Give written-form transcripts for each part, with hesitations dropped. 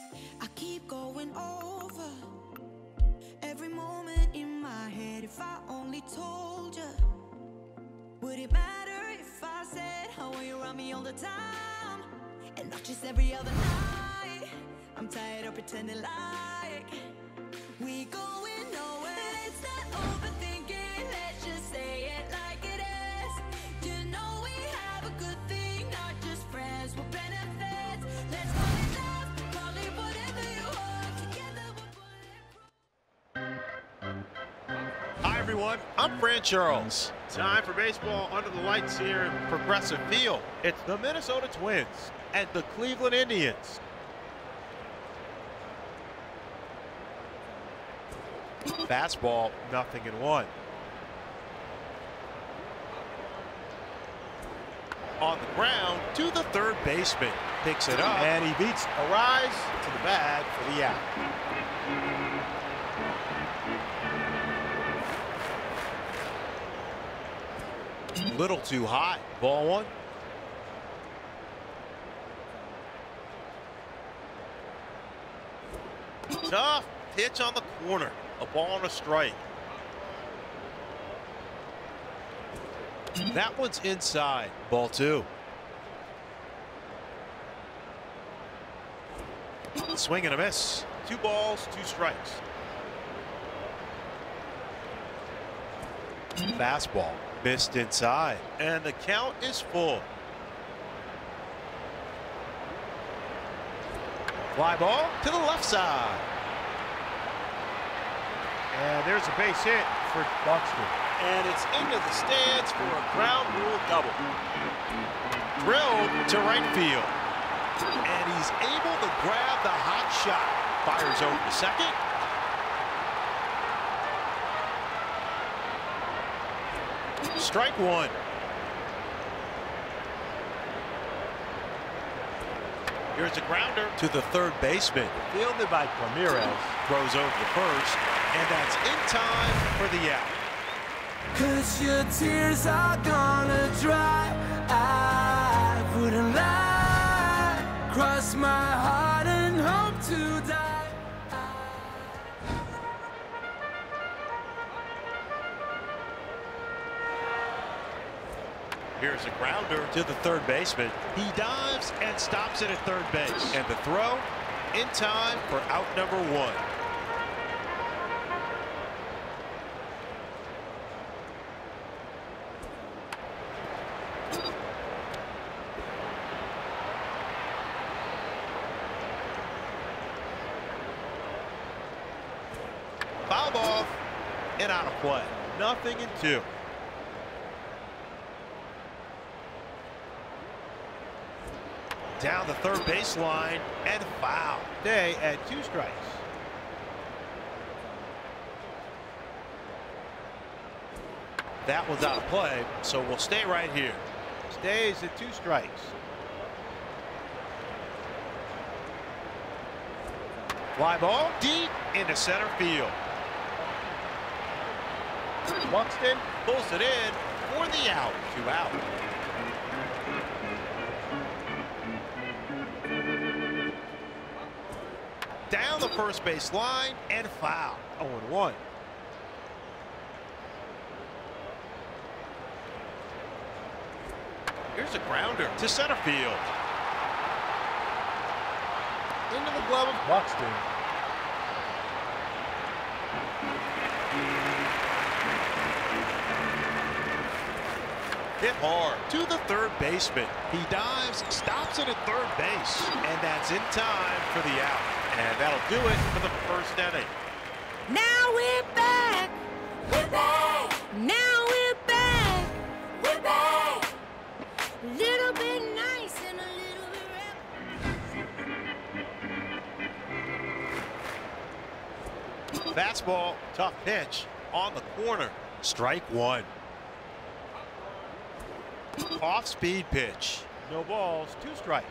I keep going over every moment in my head. If I only told you, would it matter if I said how are you around me all the time and not just every other night? I'm tired of pretending like we going nowhere. It's not overthinking, let's just say it like it is. You know we have a good thing, not just friends with benefits. Let's call it love, call it whatever you want. Together we're bulletproof. Hi everyone, I'm Fran Charles. Time for baseball under the lights here in Progressive Field. It's the Minnesota Twins and the Cleveland Indians. Fastball, 0-1. On the ground to the third baseman. Picks it up and he beats a rise to the bag for the out. Little too high. Ball one. Tough pitch on the corner. A ball and a strike. That one's inside. Ball two. Swing and a miss. 2 balls, 2 strikes. Fastball. Missed inside. And the count is full. Fly ball to the left side. And there's a base hit for Buxton. And it's into the stands for a ground rule double. Drilled to right field. And he's able to grab the hot shot. Fires over to second. Strike one. Here's a grounder to the third baseman. Fielded by Ramirez. Throws over the first. And that's in time for the out. 'Cause your tears are gonna dry. I wouldn't lie. Cross my heart and hope to die. Here's a grounder to the third baseman. He dives and stops it at third base. And the throw in time for out number 1. Foul ball and out of play. 0-2. Down the third baseline and foul. Day at 2 strikes. That one's out of play, so we'll stay right here. Stays at 2 strikes. Fly ball deep into center field. Buxton pulls it in for the out. 2 out. Down the first base line and foul. 0-1. Here's a grounder to center field. Into the glove of Buxton. Hit hard to the third baseman. He dives, stops it at third base, and that's in time for the out. And that'll do it for the first inning. Now we're back. We're back. Now we're back. We're back. Little bit nice and a little bit Fastball, tough pitch on the corner. Strike 1. Off-speed pitch. No balls, 2 strikes.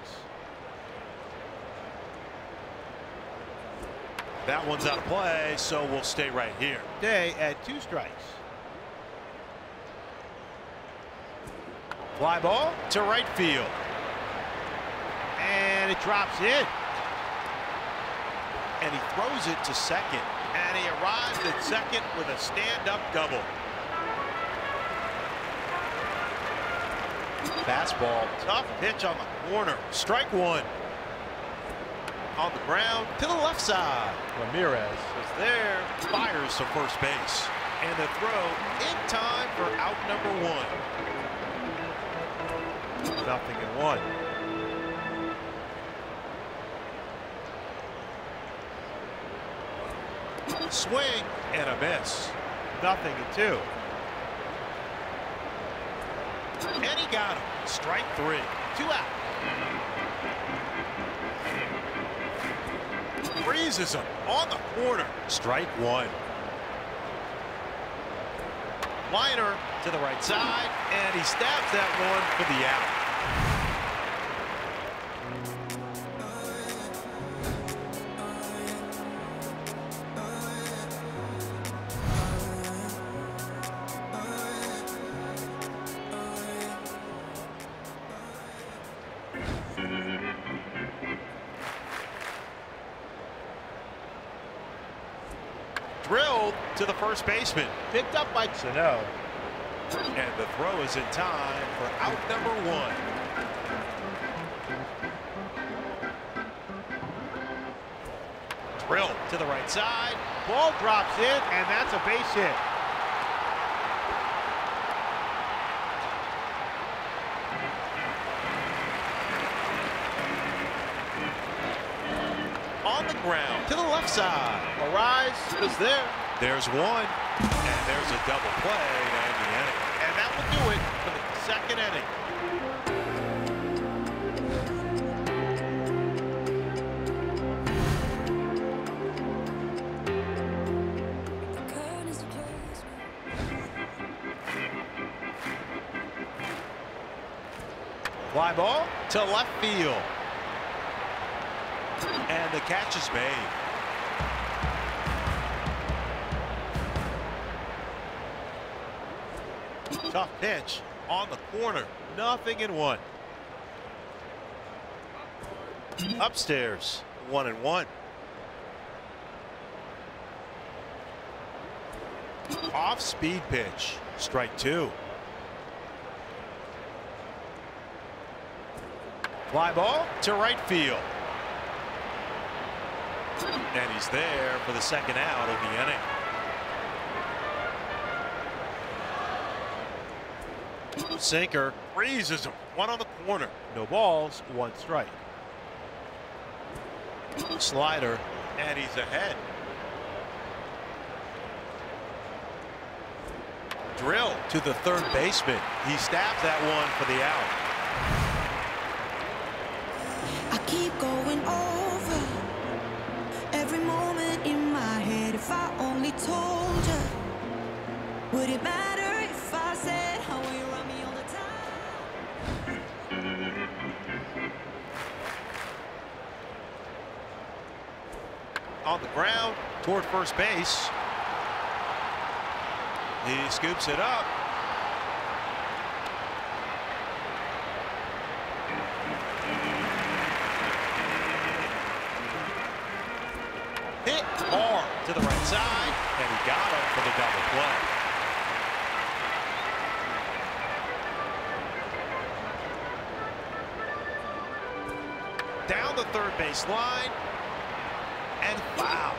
That one's out of play, so we'll stay right here. Day at 2 strikes. Fly ball to right field. And it drops in. and he throws it to second. And he arrives at second with a stand-up double. Fastball, tough pitch on the corner. Strike one. On the ground to the left side. Ramirez Is there, fires to first base. And the throw in time for out number one. 0-1. Swing and a miss. 0-2. And he got him. Strike three. 2 out. Freezes him on the corner. Strike one. Liner to the right side, and he stabs that one for the out. Drilled to the first baseman. Picked up by Sano. And the throw is in time for out number one. Drilled to the right side. Ball drops in, and that's a base hit. On the ground to the left side. Arise is there. There's one. And there's a double play to end the inning. And that will do it for the second inning. Fly ball to left field. And the catch is made. Tough pitch on the corner. 0-1. Upstairs, 1-1. Off speed pitch. Strike two. Fly ball to right field. And he's there for the second out of the inning. Sinker freezes him. One on the corner. No balls, 1 strike. Slider, and he's ahead. Drill to the third baseman. He stabs that one for the out. I keep going over every moment in my head. If I only told you, would it matter if I said how you around me all the time? On the ground toward first base. He scoops it up. Hit hard to the right side, and he got him for the double play. Down the third base line, and foul.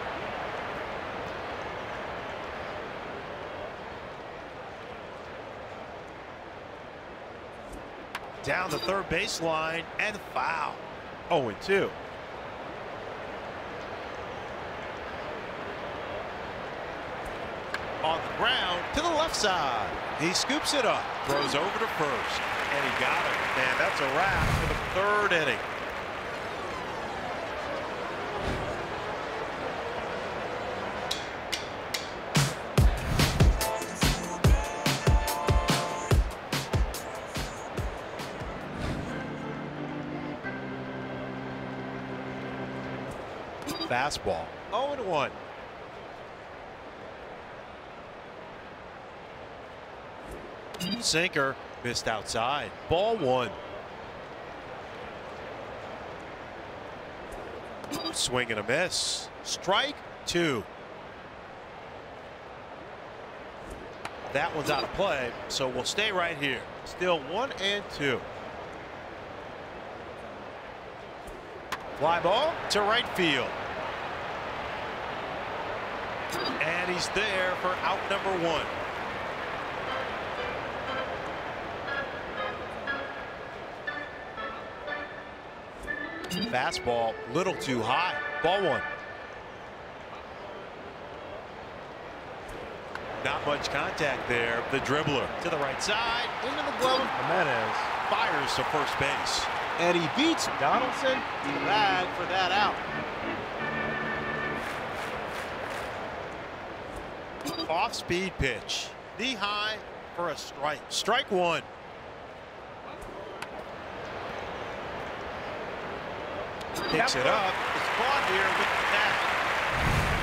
Down the third base line, and foul. 0-2. On the ground to the left side. He scoops it up, throws over to first, and he got it. And that's a wrap for the third inning. Fastball, 0-1. Sinker missed outside. Ball one. Swing and a miss. Strike two. That one's out of play, so we'll stay right here. Still 1-2. Fly ball to right field. And he's there for out number one. Fastball, little too high. Ball one. Not much contact there. The dribbler to the right side, into the glove. Jimenez Fires to first base. and he beats Donaldson to the bag for that out. Off-speed pitch. Knee high for a strike. Strike one. Picks it up. It's caught here with the tag.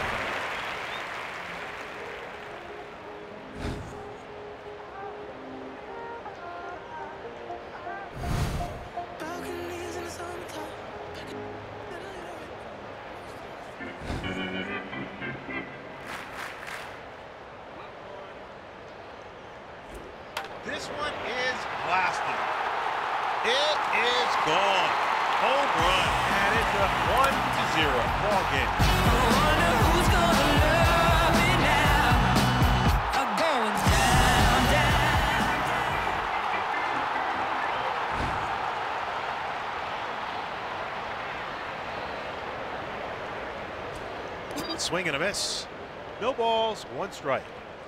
Balconies in the summertime. This one is blasted. It is gone. Home run. And it's a 1-0 ball game. I wonder who's gonna love me now. I'm going down, down. Swing and a miss. No balls, 1 strike.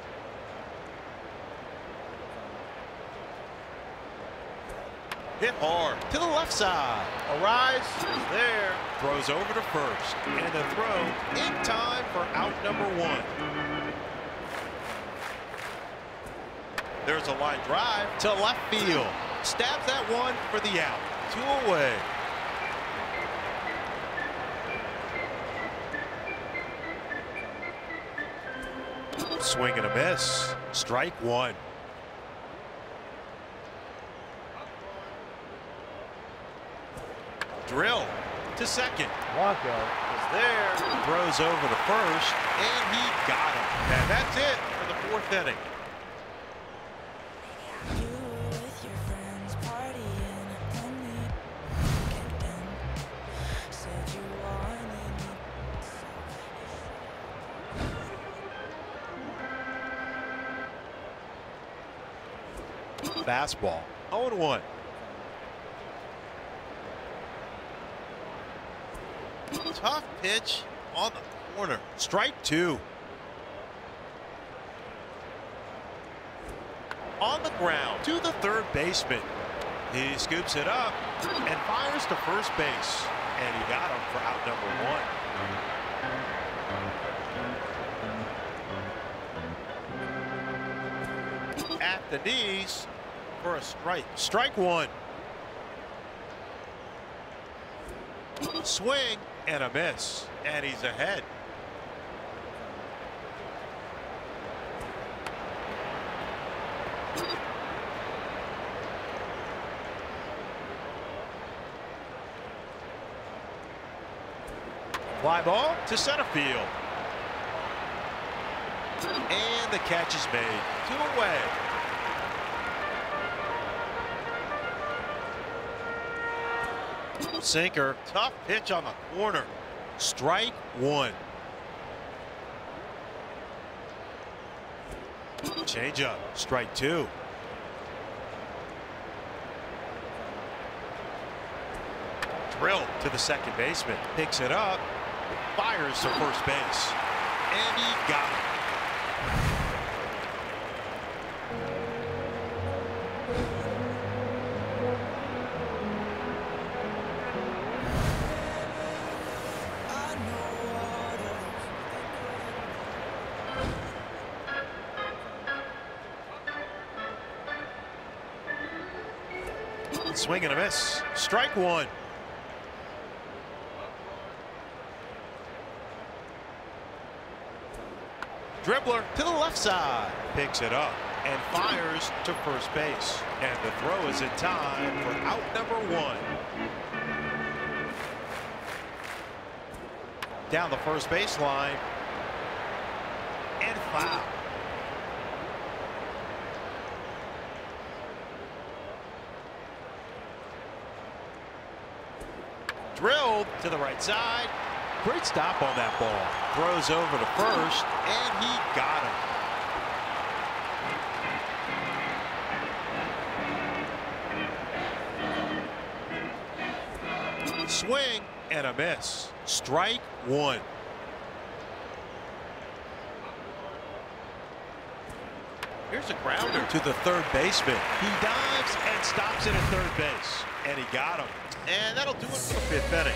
Hit hard to the left side. Arise is there. Throws over to first. And the throw in time for out number one. There's a line drive to left field. Stabs that one for the out. 2 away. Swing and a miss. Strike one. Drill to second. Blanco is there. Throws over to first, and he got him. And that's it for the 4th inning. You with your friends partying, only kicked in. Said you wanted me. Fastball, 0-1. Tough pitch on the corner. Strike two. On the ground to the third baseman. He scoops it up and fires to first base. And he got him for out number one. At the knees for a strike. Strike one. Swing and a miss, and he's ahead. Fly ball to center field. And the catch is made. 2 away. Sinker, tough pitch on the corner. Strike one. Change up, strike two. Drill to the second baseman. Picks it up, fires to first base. And he got it. Swing and a miss. Strike one. Dribbler to the left side. Picks it up and fires to first base. And the throw is in time for out number one. Down the first baseline. And foul. Drilled to the right side. Great stop on that ball. Throws over to first, and he got him. Swing and a miss. Strike one. Here's a grounder to the third baseman. He dives and stops it at third base, and he got him. And that'll do it for the fifth inning.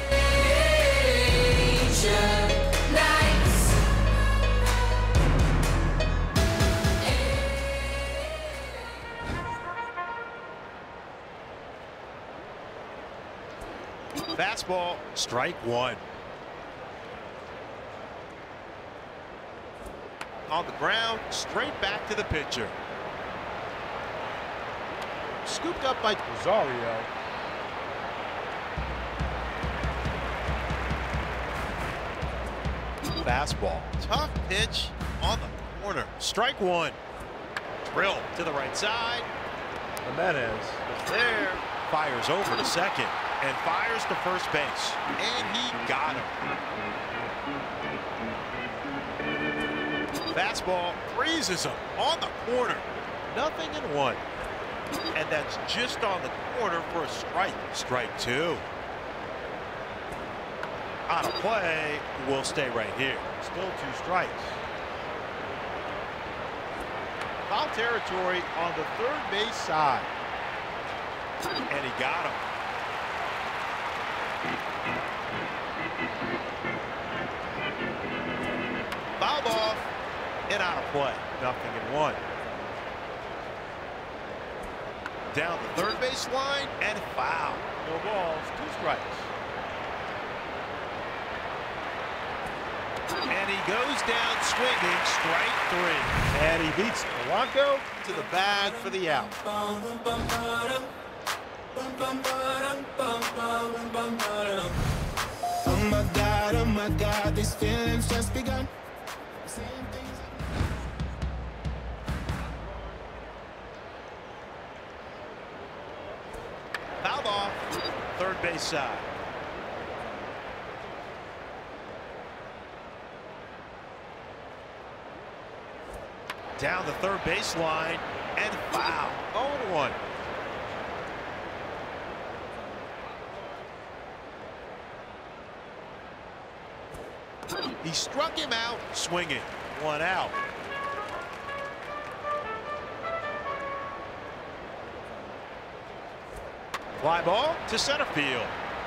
Fastball, strike one. On the ground, straight back to the pitcher. Scooped up by Rosario. Fastball, tough pitch on the corner. Strike one. Drill to the right side. Jimenez is There, fires over to second and fires to first base, and he got him. Fastball freezes him on the corner. 0-1. And that's just on the corner for a strike. Strike two. On a play, we'll stay right here. still 2 strikes. Foul territory on the third base side. And he got him. Fouled off and out of play. 0-1. Down the third base line and foul. No balls, 2 strikes. And he goes down swinging, strike 3. And he beats Polanco to the bag for the out. Oh my God, these feelings just begun. Fouled off, third base side. Down the third base line and foul. 0-1. He struck him out swinging. 1 out. Fly ball to center field.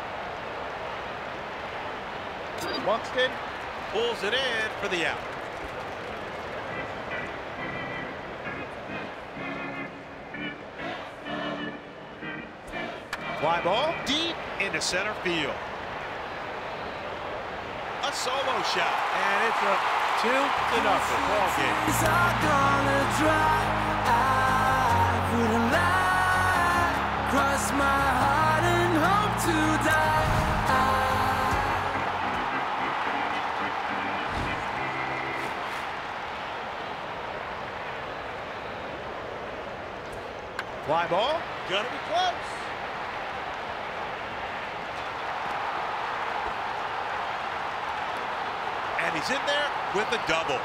Buxton Pulls it in for the out. Fly ball deep into center field. A solo shot. and it's a 2-0 ball game. These are gonna dry. I wouldn't lie. Cross my heart and hope to die. Fly ball gonna be close. And he's in there with a double.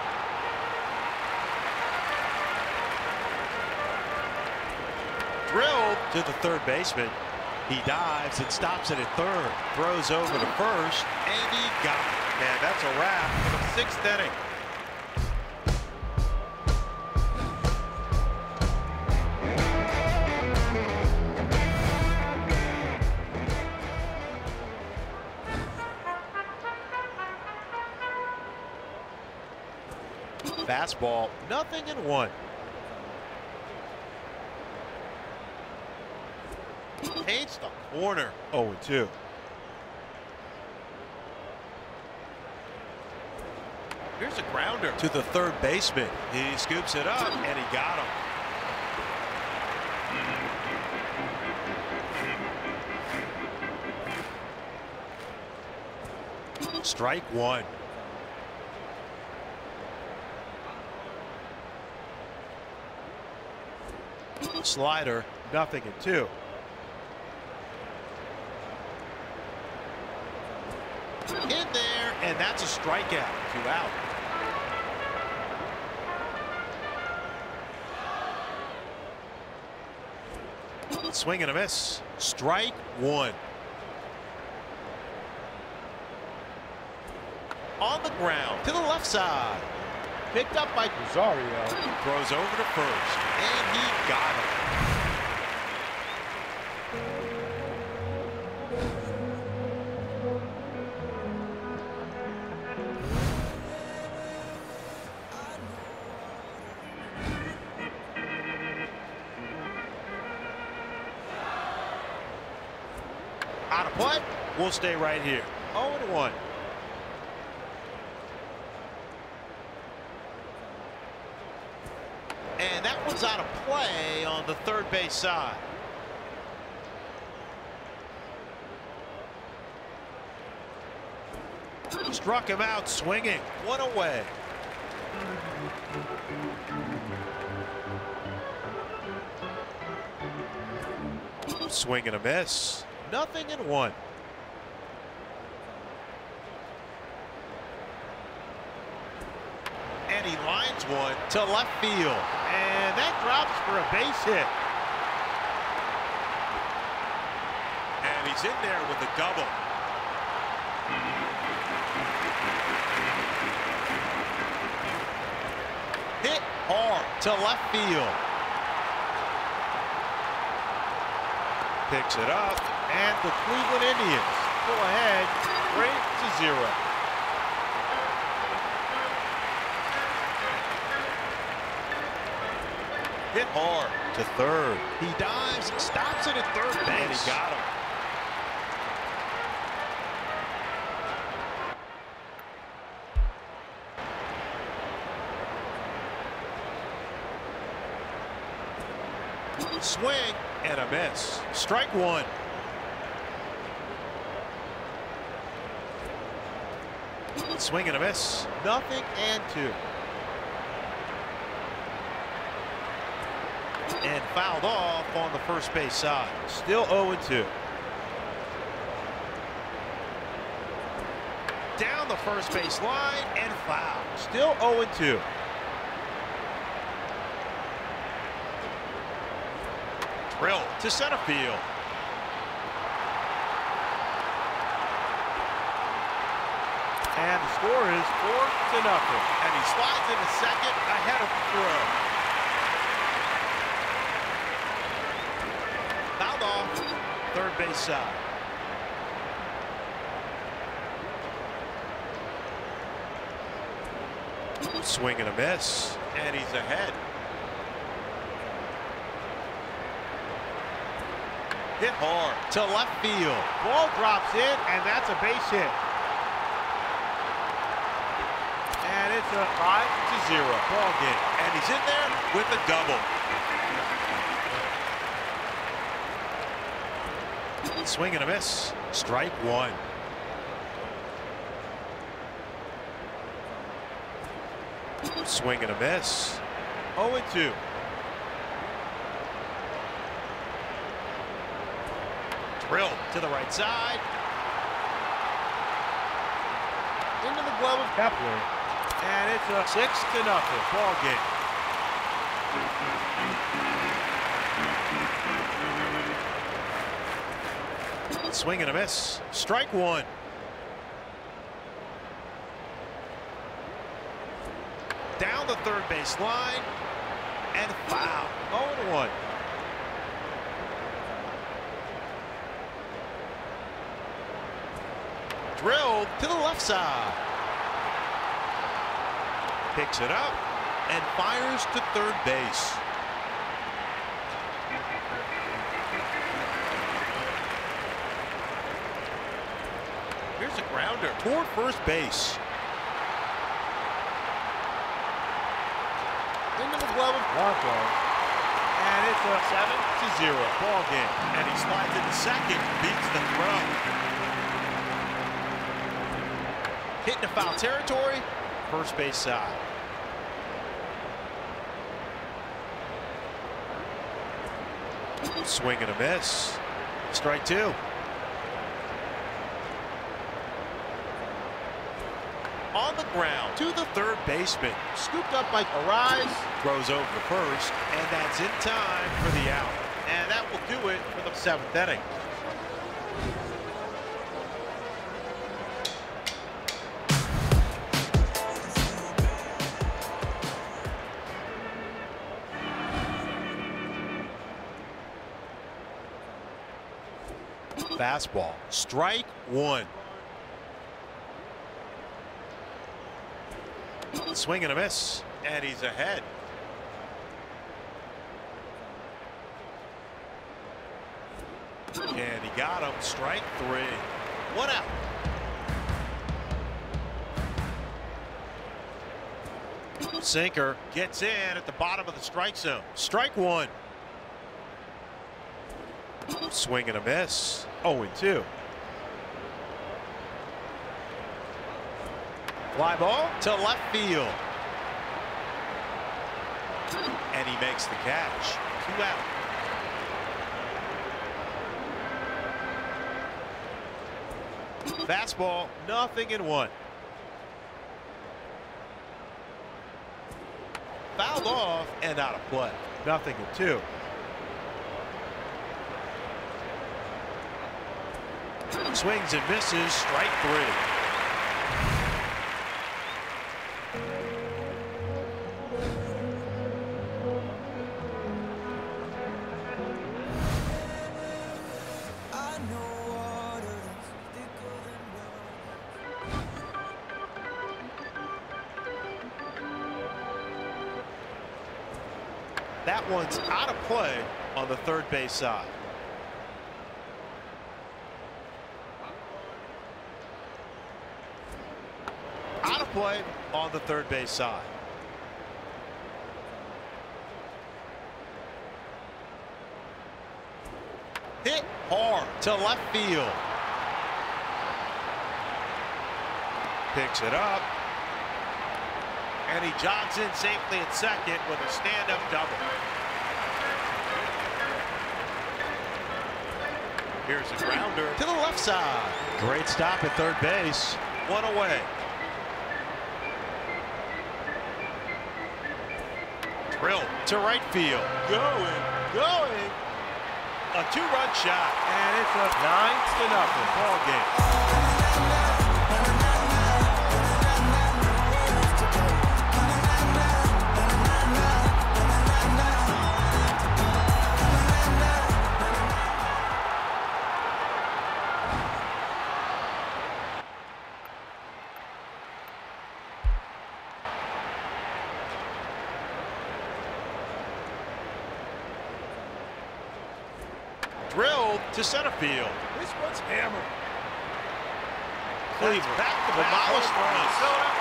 Drilled to the third baseman. He dives and stops it at third. Throws over to first, and he got it. And that's a wrap for the 6th inning. Fastball, 0-1. Paints the corner, 0-2. Here's a grounder to the third baseman. He scoops it up, and he got him. Strike one. Slider, 0-2. In there, and that's a strikeout. 2 out. Swing and a miss. Strike one. On the ground to the left side. Picked up by Rosario. Throws over to first, and he got him. Out of play. We'll stay right here. 0-1. And that one's out of play on the third base side. Struck him out swinging. 1 away. Swing and a miss. 0-1. And he lines one to left field. And that drops for a base hit. And he's in there with a double. Hit hard to left field. Picks it up. And the Cleveland Indians pull ahead 3-0. Hit hard to third. He dives, stops it at third base. And he got him. Swing and a miss. Strike one. Swing and a miss. 0-2. And fouled off on the first base side. Still 0-2. Down the first base line and foul. Still 0-2. Drill to center field. And the score is 4-0. And he slides into second ahead of the throw. Fouled off third base side. Swing and a miss. And he's ahead. Hit hard to left field. Ball drops in, and that's a base hit. And it's a 5-0 ball game. And he's in there with a double. Swing and a miss. Strike one. Swing and a miss. 0-2. Drilled to the right side. Into the glove of Kepler. And it's a 6-0 ball game. Swing and a miss. Strike one. Down the third base line and foul. 0-1. Drilled to the left side. Picks it up and fires to third base. Here's a grounder toward first base. Into the glove of Blanco. And it's a 7-0 ball game. And he slides into second, beats the throw. Hitting the foul territory, first base side. Swing and a miss. Strike two. On the ground to the third baseman. Scooped up by R.B.I. Throws over to first, and that's in time for the out. And that will do it for the seventh inning. Fastball, strike one. Swing and a miss, and he's ahead. And he got him, strike three. One out. Sinker gets in at the bottom of the strike zone. Strike one. Swing and a miss. 0-2. Fly ball to left field. And he makes the catch. 2 out. Fastball, 0-1. Fouled off and out of play. 0-2. Swings and misses, strike three. That one's out of play on the third base side. Out of play on the third base side. Hit hard to left field. Picks it up. And he jogs in safely at second with a stand-up double. Here's a grounder to the left side. Great stop at third base. One away. Drill to right field. Going. A two-run shot. And it's a 9-0 ball game. Drilled to center field. This one's hammered. Cleveland back to demolish Minnesota.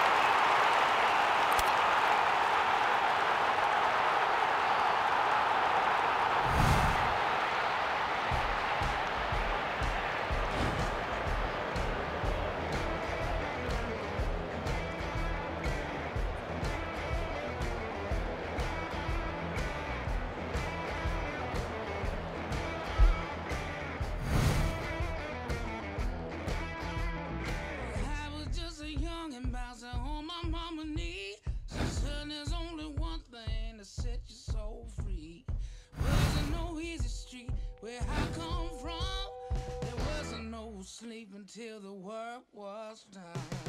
On my mama knee, she said there's only one thing to set your soul free. Wasn't no easy street where I come from. There wasn't no sleep until the work was done.